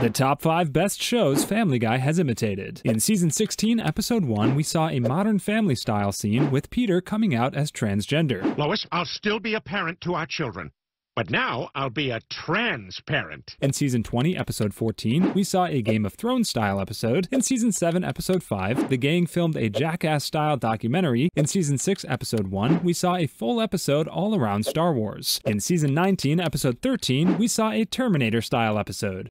The top 5 best shows Family Guy has imitated. In season 16, episode 1, we saw a Modern Family style scene with Peter coming out as transgender. Lois, I'll still be a parent to our children, but now I'll be a trans parent. In season 20, episode 14, we saw a Game of Thrones style episode. In season 7, episode 5, the gang filmed a Jackass style documentary. In season 6, episode 1, we saw a full episode all around Star Wars. In season 19, episode 13, we saw a Terminator style episode.